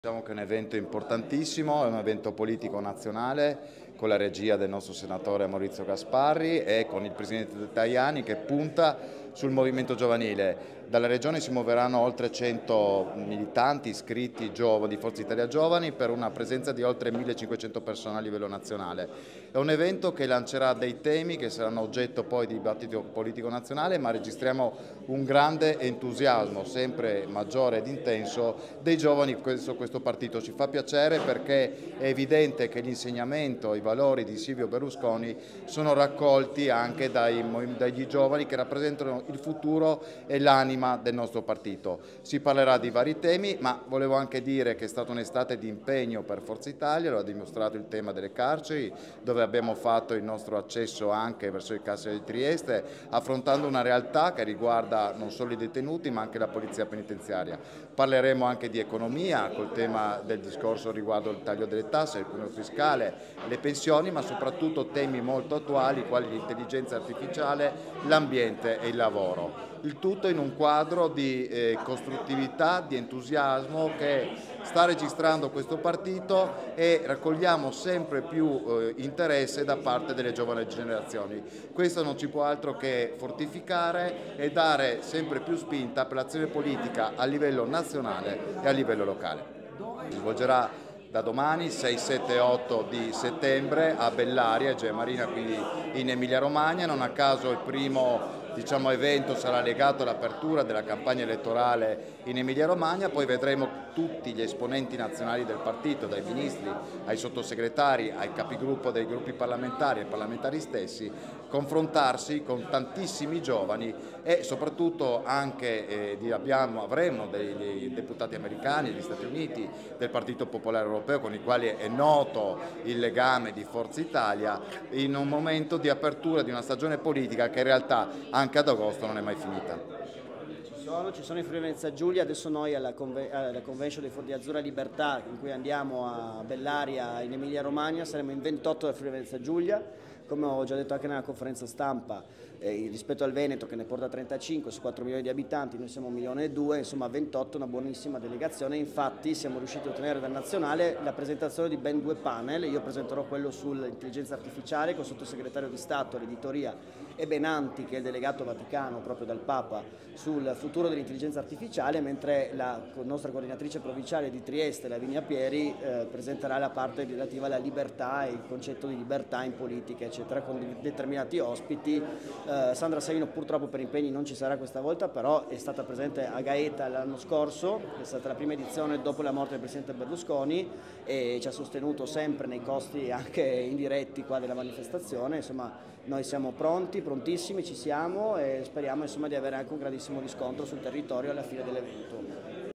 Diciamo che è un evento importantissimo, è un evento politico nazionale con la regia del nostro senatore Maurizio Gasparri e con il presidente Tajani che punta sul movimento giovanile. Dalla regione si muoveranno oltre 100 militanti iscritti di Forza Italia Giovani per una presenza di oltre 1500 persone a livello nazionale. È un evento che lancerà dei temi che saranno oggetto poi di dibattito politico nazionale, ma registriamo un grande entusiasmo sempre maggiore ed intenso dei giovani su questo partito. Ci fa piacere perché è evidente che l'insegnamento, i valori di Silvio Berlusconi sono raccolti anche dagli giovani che rappresentano il futuro e l'anima del nostro partito. Si parlerà di vari temi, ma volevo anche dire che è stata un'estate di impegno per Forza Italia, lo ha dimostrato il tema delle carceri, dove abbiamo fatto il nostro accesso anche verso il carcere di Trieste, affrontando una realtà che riguarda non solo i detenuti ma anche la polizia penitenziaria. Parleremo anche di economia, col tema del discorso riguardo il taglio delle tasse, il cuneo fiscale, le pensioni, ma soprattutto temi molto attuali quali l'intelligenza artificiale, l'ambiente e il lavoro. Il tutto in un quadro di costruttività, di entusiasmo che sta registrando questo partito e raccogliamo sempre più interesse da parte delle giovani generazioni. Questo non ci può altro che fortificare e dare sempre più spinta per l'azione politica a livello nazionale e a livello locale. Si svolgerà da domani 6, 7 e 8 di settembre a Bellaria, Gea Marina, quindi in Emilia Romagna. Non a caso il primo evento sarà legato all'apertura della campagna elettorale in Emilia Romagna, poi vedremo tutti gli esponenti nazionali del partito, dai ministri ai sottosegretari, ai capigruppo dei gruppi parlamentari, ai parlamentari stessi, confrontarsi con tantissimi giovani e soprattutto anche avremo dei deputati americani, degli Stati Uniti, del Partito Popolare Europeo con i quali è noto il legame di Forza Italia, in un momento di apertura di una stagione politica che in realtà anche ad agosto non è mai finita. Ci sono in Friuli Venezia Giulia, adesso noi alla convention di Azzurra Libertà in cui andiamo a Bellaria in Emilia Romagna saremo in 28 da Friuli Venezia Giulia, come ho già detto anche nella conferenza stampa, rispetto al Veneto che ne porta 35 su 4 milioni di abitanti, noi siamo 1,2 milioni, insomma 28, una buonissima delegazione. Infatti siamo riusciti a ottenere dal Nazionale la presentazione di ben 2 panel, io presenterò quello sull'intelligenza artificiale con il sottosegretario di Stato all'editoria e Benanti che è il delegato Vaticano proprio dal Papa sul futuro dell'intelligenza artificiale, mentre la nostra coordinatrice provinciale di Trieste, Lavinia Pieri, presenterà la parte relativa alla libertà e il concetto di libertà in politica eccetera con determinati ospiti. Sandra Savino purtroppo per impegni non ci sarà questa volta, però è stata presente a Gaeta l'anno scorso, è stata la prima edizione dopo la morte del presidente Berlusconi e ci ha sostenuto sempre nei costi anche indiretti qua della manifestazione. Insomma, noi siamo pronti, prontissimi, ci siamo e speriamo insomma di avere anche un grandissimo riscontro sul territorio alla fine dell'evento.